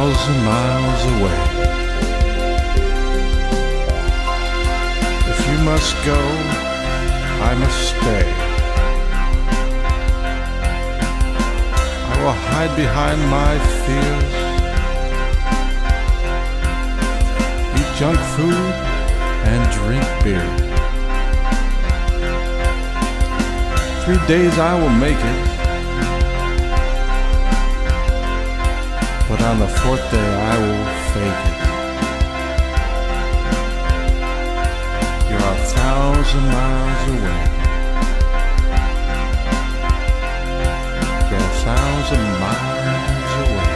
1,000 miles away. If you must go, I must stay. I will hide behind my fears, eat junk food and drink beer. 3 days I will make it, but on the 4th day I will fake it. You're 1,000 miles away. You're 1,000 miles away.